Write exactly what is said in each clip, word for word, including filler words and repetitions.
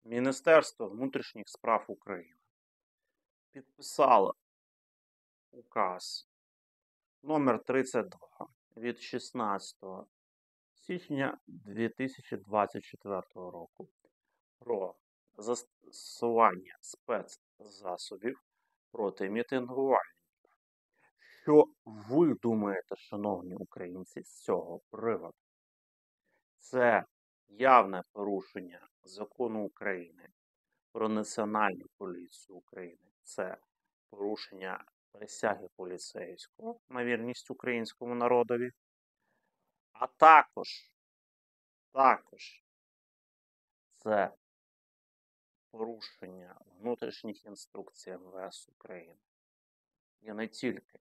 Міністерство внутрішніх справ України підписало указ номер тридцять два від шістнадцятого січня дві тисячі двадцять четвертого року про застосування спецзасобів проти мітингувальників. Що ви думаєте, шановні українці, з цього приводу? Це явне порушення закону України про Національну поліцію України. Це порушення присяги поліцейського на вірність українському народові. А також, також це порушення внутрішніх інструкцій ем ве ес України. І не тільки.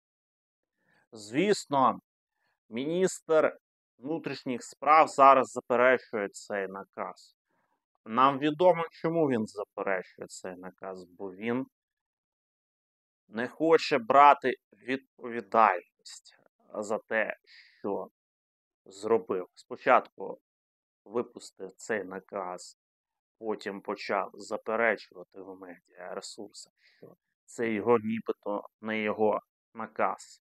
Звісно, міністр внутрішніх справ зараз заперечує цей наказ. Нам відомо, чому він заперечує цей наказ, бо він не хоче брати відповідальність за те, що зробив. Спочатку випустив цей наказ, потім почав заперечувати в медіаресурсах, що це його нібито не його наказ.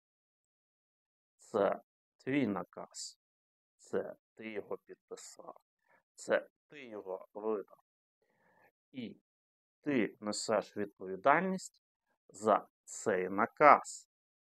Це твій наказ. Це ти його підписав. Це ти його видав. І ти несеш відповідальність за цей наказ.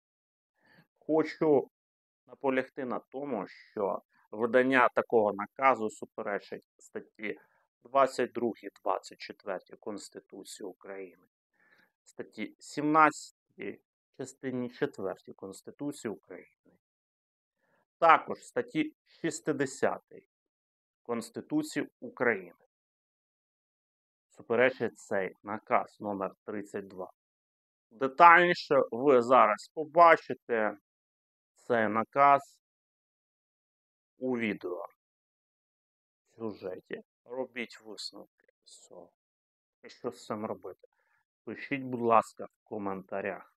Хочу наполягти на тому, що видання такого наказу суперечить статті двадцять другій - двадцять четвертій Конституції України, статті сімнадцятій частині четвертій Конституції України, також статті шістдесятій Конституції України. Суперечить цей наказ номер тридцять два. Детальніше ви зараз побачите цей наказ у відео, в сюжеті. Робіть висновки з цього. І що з цим робити? Пишіть, будь ласка, в коментарях.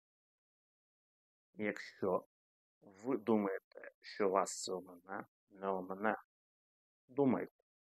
Якщо ви думаєте, що вас це омине, не омине. Думайте.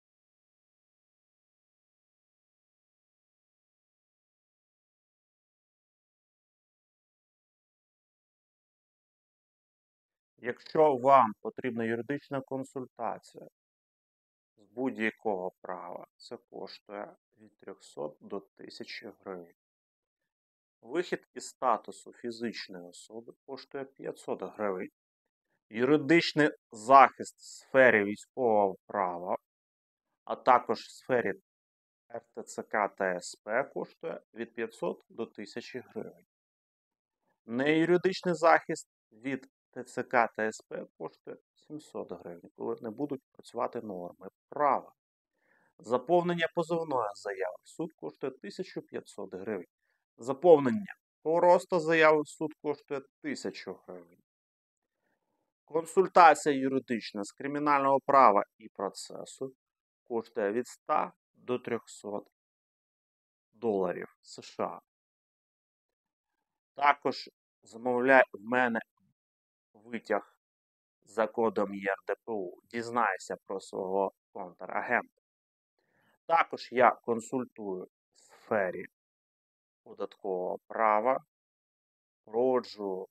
Якщо вам потрібна юридична консультація з будь-якого права, це коштує від трьохсот до тисячі гривень. Вихід із статусу фізичної особи коштує п'ятсот гривень. Юридичний захист в сфері військового права, а також в сфері ер те це ка та ес пе коштує від п'ятсот до тисячі гривень. Неюридичний захист від те це ка та ес пе коштує сімсот гривень, коли не будуть працювати норми права. Заповнення позовної заяви в суд коштує тисячу п'ятсот гривень. Заповнення просто заяви в суд коштує тисячу гривень. Консультація юридична з кримінального права і процесу коштує від ста до трьохсот доларів США. Також замовляй в мене витяг за кодом є ер де пе у. Дізнайся про свого контрагента. Також я консультую в сфері податкового права, проводжу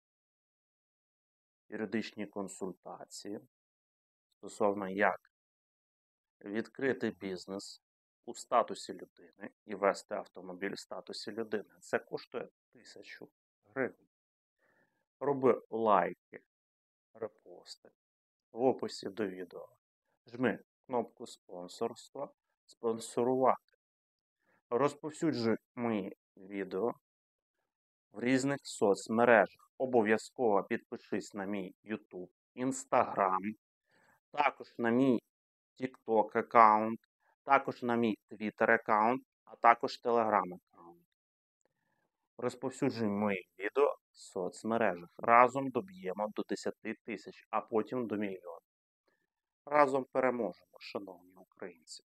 юридичні консультації стосовно як відкрити бізнес у статусі людини і вести автомобіль в статусі людини. Це коштує тисячу гривень. Роби лайки, репости в описі до відео. Жми кнопку спонсорства, спонсорувати. Розповсюджуй мої відео в різних соцмережах. Обов'язково підпишись на мій ютуб, інстаграм, також на мій тікток аккаунт, також на мій твіттер аккаунт, а також телеграм аккаунт. Розповсюджуй мої відео в соцмережах. Разом доб'ємо до десяти тисяч, а потім до мільйона. Разом переможемо, шановні українці.